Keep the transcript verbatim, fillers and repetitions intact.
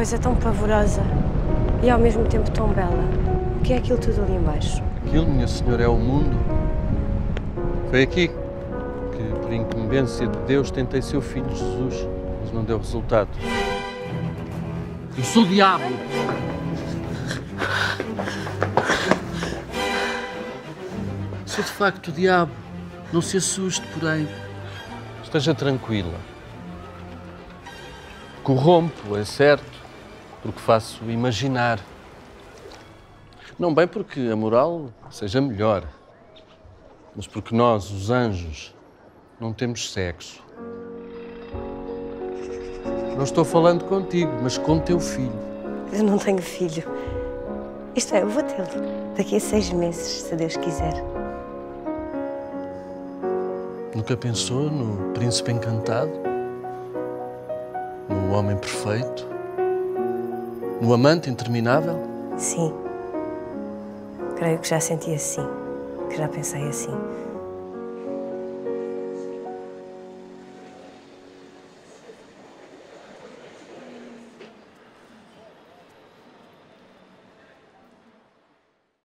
coisa tão pavorosa e ao mesmo tempo tão bela. O que é aquilo tudo ali embaixo? Aquilo, minha senhora, é o mundo. Foi aqui que, por incumbência de Deus, tentei ser o filho de Jesus, mas não deu resultado. Eu sou o diabo! Sou de facto o diabo. Não se assuste, porém. Esteja tranquila. Corrompo, é certo, porque faço imaginar. Não bem porque a moral seja melhor, mas porque nós, os anjos, não temos sexo. Não estou falando contigo, mas com teu filho. Eu não tenho filho. Isto é, eu vou tê-lo daqui a seis meses, se Deus quiser. Nunca pensou no príncipe encantado? No homem perfeito? No amante interminável? Sim. Creio que já senti assim, que já pensei assim.